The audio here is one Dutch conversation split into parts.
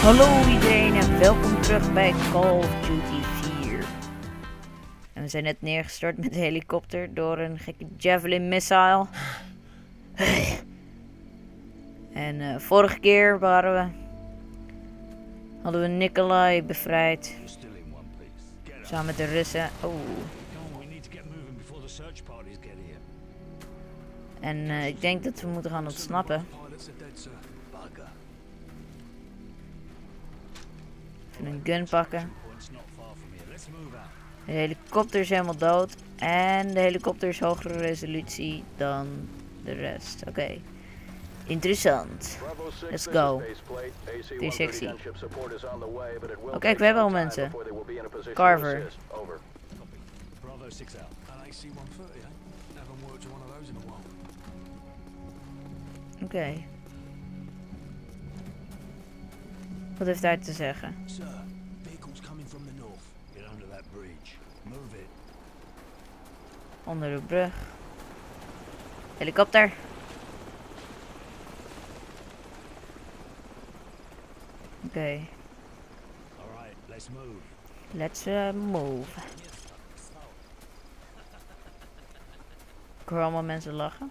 Hallo iedereen en welkom terug bij Call of Duty 4. En we zijn net neergestort met de helikopter door een gekke Javelin missile. En vorige keer hadden we Nikolai bevrijd. Samen met de Russen. Oh. En ik denk dat we moeten gaan ontsnappen. Even een gun pakken. De helikopter is helemaal dood. En de helikopter is hogere resolutie dan de rest. Oké. Interessant. Let's go. 360. Oh kijk, we hebben al mensen. Carver. Oké. Wat heeft hij te zeggen? Onder de brug. Helikopter. Oké. Let's move. Ik hoor allemaal mensen lachen.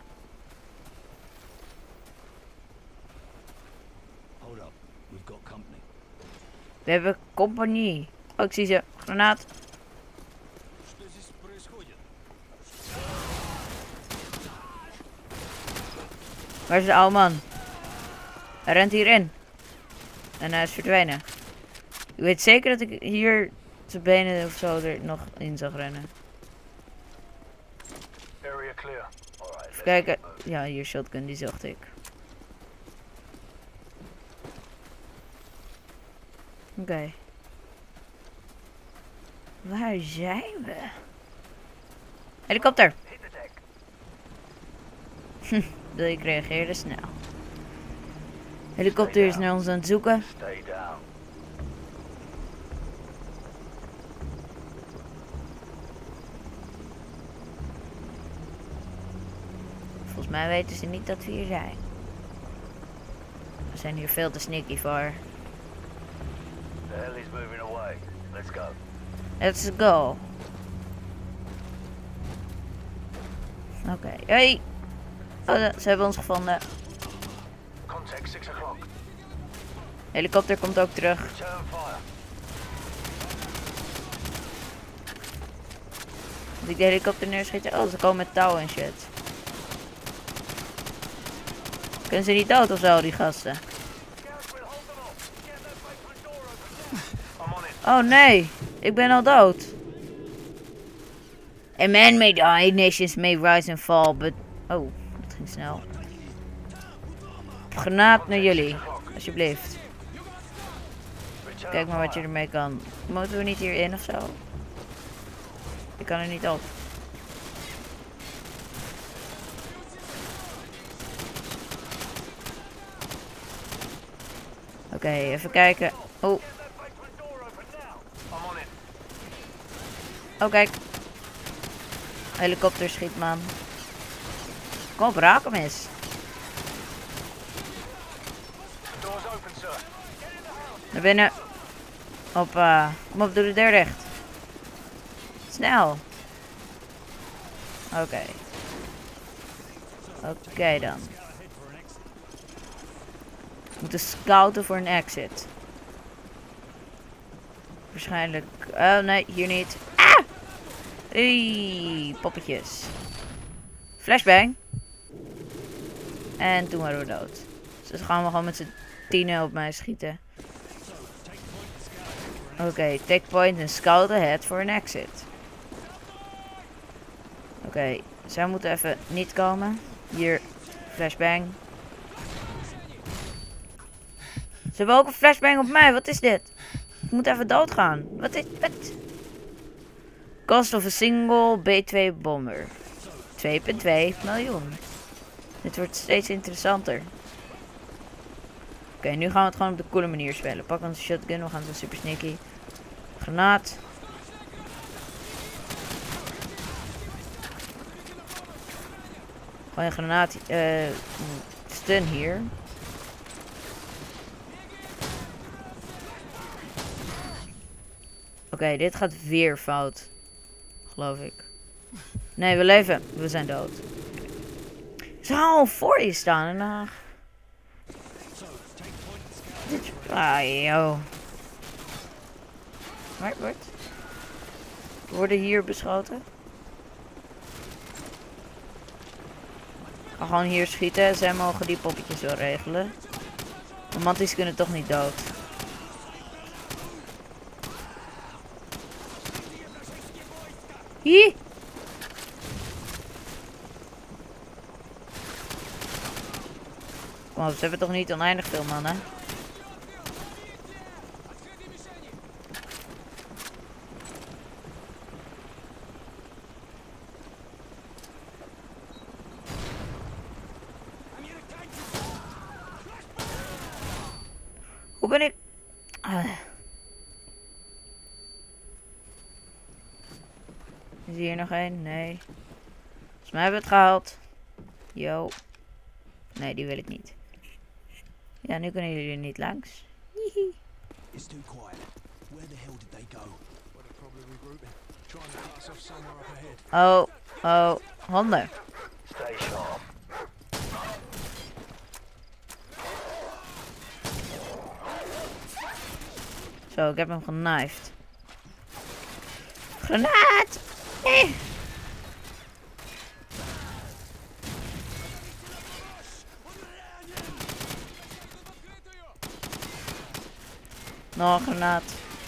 We hebben compagnie. Oh, ik zie ze. Granaat. Waar is de oude man? Hij rent hierin. En hij is verdwenen. Ik weet zeker dat ik hier zijn benen of zo er nog in zag rennen. Even kijken. Ja, hier shotgun, die zocht ik. Oké. Waar zijn we? Helikopter! Ik reageerde snel. Helikopter is naar ons aan het zoeken. Volgens mij weten ze niet dat we hier zijn. We zijn hier veel te sneaky voor. Let's go. Oké. Hey! Oh, ze hebben ons gevonden. Helikopter komt ook terug. Moet ik de helikopter neerschieten? Oh, ze komen met touw en shit. Kunnen ze niet dood of zo, die gasten? Oh nee, ik ben al dood. A man-made nations may rise and fall, but... Oh, dat ging snel. Granaat naar jullie, alsjeblieft. Kijk maar wat je ermee kan. Moeten we niet hierin of zo? Ik kan er niet op. Oké, even kijken. Oh. Oh, kijk. Helikopter schiet, man. Kom op, raak hem eens. Naar binnen. Hoppa. Kom op, doe de deur dicht. Snel. Oké. Oké dan. We moeten scouten voor een exit. Waarschijnlijk... Oh nee, hier niet. Ah! Hey, poppetjes. Flashbang. En toen waren we dood. Dus gaan we gewoon met z'n 10 op mij schieten. Oké, take point en scout ahead voor een exit. Oké, zij moeten even niet komen. Hier, flashbang. Ze hebben ook een flashbang op mij, wat is dit? Ik moet even doodgaan. Wat is dit? Cost of a single B2 bomber. 2,2 miljoen. Dit wordt steeds interessanter. Oké, nu gaan we het gewoon op de coole manier spelen. Pak onze shotgun, we gaan zo super sneaky. Granaat. Gewoon een granaat. Stun hier. Oké, dit gaat weer fout. Geloof ik. Nee, we leven. We zijn dood. Ze gaan al voor je staan en dan... Ah, joh. We worden hier beschoten. Ik ga gewoon hier schieten. Zij mogen die poppetjes wel regelen. De matties kunnen toch niet dood. Hier. Kom op, ze hebben toch niet oneindig veel mannen. Hoe ben ik... Is hier nog één? Nee. Volgens mij hebben we het gehaald. Yo. Nee, die wil ik niet. Ja, nu kunnen jullie er niet langs. Hihi. It's too quiet. Where the hell did they go? Well, they're probably regrouping. Trying to cut us off somewhere up ahead. Oh, honden. Stay sharp. Zo, ik heb hem genaaid. Granaat! Nee. Nog een granaat.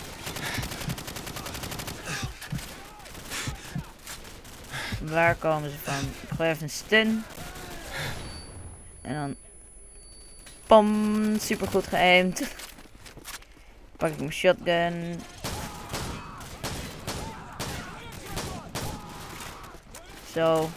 Waar komen ze van? Ik gooi even een stun. En dan... Pam! Super goed geëimd. Pak ik mijn shotgun. Zo.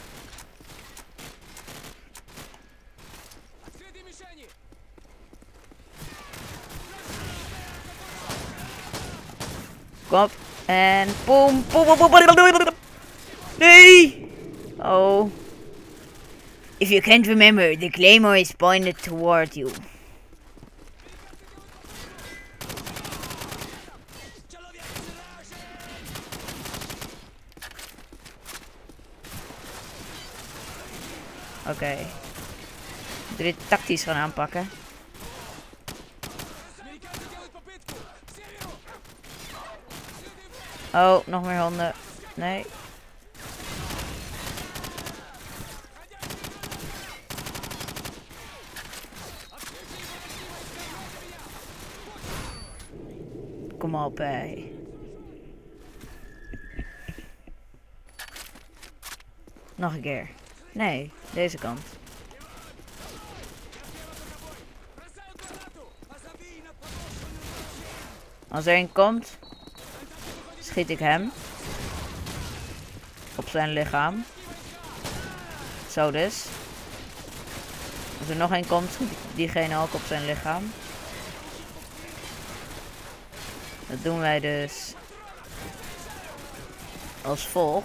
Kom op. En boom. Nee! Oh. If you can't remember, the claymore is pointed toward you. Oké. Dit tactisch gaan aanpakken. Oh, nog meer honden. Nee. Kom op, hé. Nog een keer. Nee, deze kant. Als er een komt, schiet ik hem. Op zijn lichaam. Zo dus. Als er nog een komt, schiet ik diegene ook op zijn lichaam. Dat doen wij dus als volgt.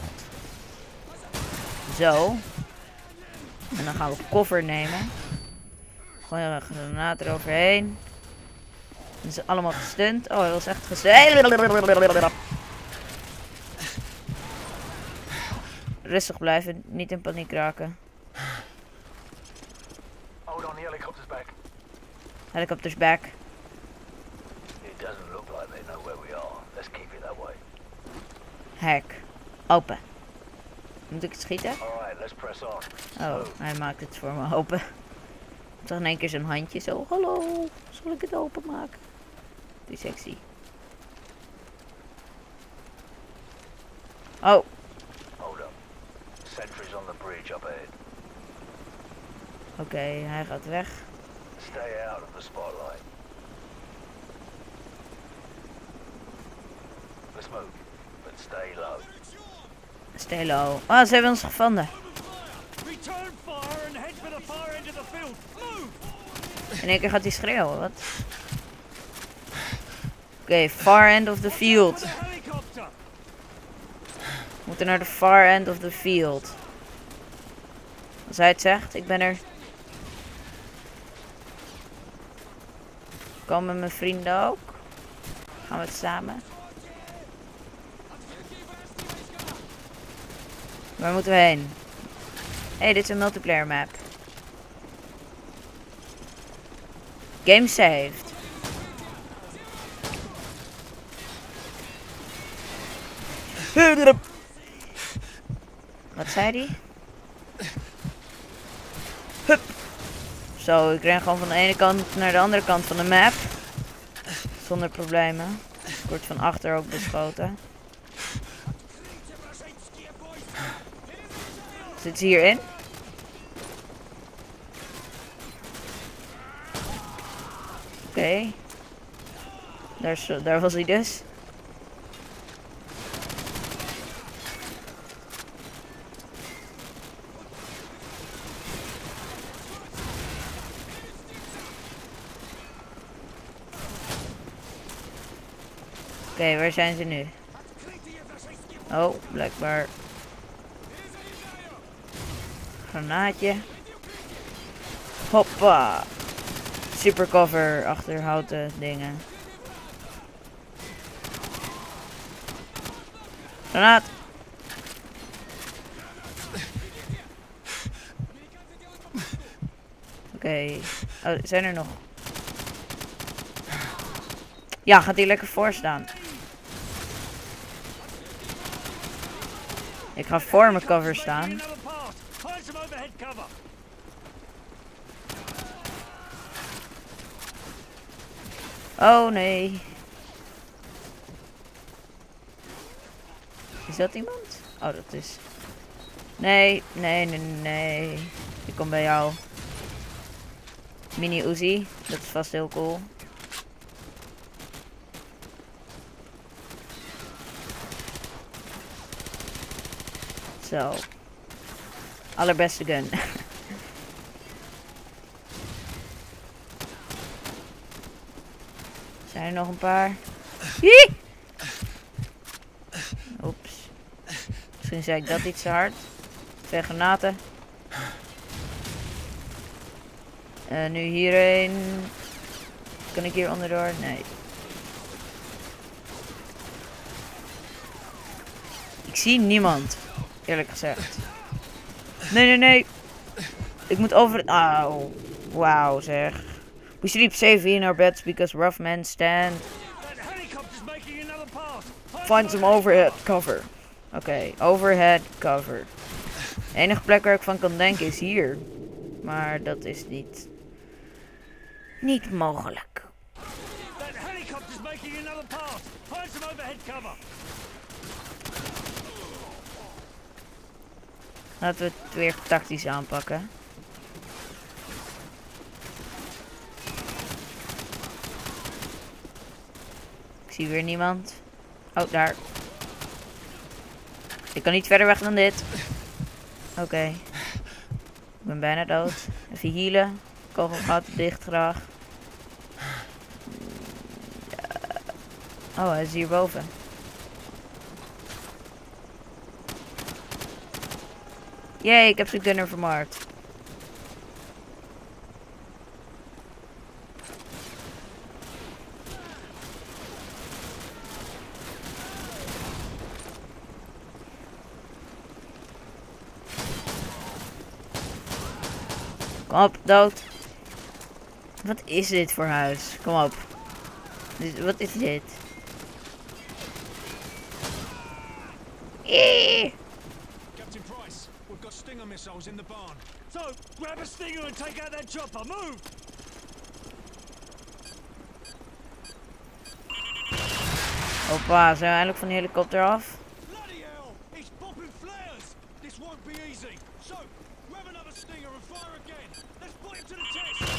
Zo. En dan gaan we cover nemen. Gewoon een granaat eroverheen. En ze allemaal gestunt. Oh, dat was echt gestunt. Rustig blijven, niet in paniek raken. Hold on, the helicopter's back. Helicopter's back. It doesn't look like they know where we are. Let's keep it that way. Hek. Open. Moet ik het schieten? Alright, let's press on. Oh, hij maakt het voor me open. Toch in één keer zijn handje zo. Hallo, zal ik het openmaken? Die sexy. Oh. Hold up. Sentries on the bridge up ahead. Oké, hij gaat weg. Stay out of the spotlight. Let's move, but stay low. Stay low. Ah, ze hebben ons gevonden. In één keer gaat hij schreeuwen, wat? Oké, far end of the field. We moeten naar de far end of the field. Als hij het zegt, ik ben er. Komen mijn vrienden ook? Gaan we het samen? Waar moeten we heen? Hé, dit is een multiplayer map. Game saved. Wat zei die? Hup. Zo, ik ren gewoon van de ene kant naar de andere kant van de map. Zonder problemen. Ik word van achter ook beschoten. Zit ze hierin? Oké. Daar was hij dus. Oké, waar zijn ze nu? Oh, blijkbaar. Granaatje. Hoppa. Supercover achter houten dingen. Granaat. Oké. Oh, zijn er nog? Ja, gaat hier lekker voor staan. Ik ga voor mijn cover staan. Oh nee. Is dat iemand? Oh, dat is... Nee. Ik kom bij jou. Mini Uzi. Dat is vast heel cool. Zo. Allerbeste gun. Zijn er nog een paar? Hie! Oeps. Misschien zei ik dat iets te hard. 2 granaten. Nu hierheen. Kan ik hier onderdoor? Nee. Ik zie niemand. Eerlijk gezegd. Nee. Ik moet over... Auw. Wauw zeg. We sleep safe in our beds because rough men stand. Find some overhead cover. Oké, overhead cover. De enige plek waar ik van kan denken is hier. Maar dat is niet mogelijk. Laten we het weer tactisch aanpakken. Ik zie weer niemand. Oh, daar. Ik kan niet verder weg dan dit. Oké. Ik ben bijna dood. Even healen. Kogel gaat dicht graag. Oh, hij is hierboven. Jee, ik heb zijn gunner vermoord. Kom op, dood. Wat is dit voor huis? Kom op. Wat is dit? Captain Price, we've got Stinger missiles in the barn. So, grab a Stinger and take out that chopper. Move! Hoppa, zijn we eindelijk van de helikopter af? Bloody hell! He's popping flares! This won't be easy. So, grab another Stinger and fire again. Let's put him to the test.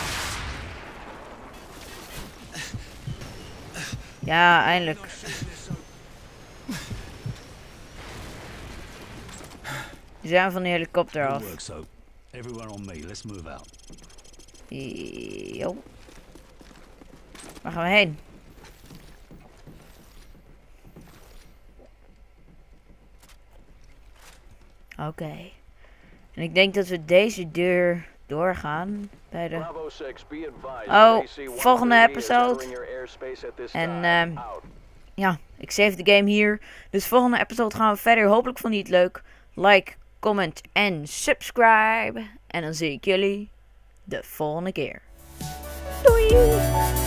Ja, eindelijk. We zijn van de helikopter af. Jo. Waar gaan we heen? Oké. En ik denk dat we deze deur doorgaan bij de... Oh, volgende episode. En ja, ik save de game hier. Dus volgende episode gaan we verder. Hopelijk vond je het leuk. Like, comment en subscribe. En dan zie ik jullie de volgende keer. Doei!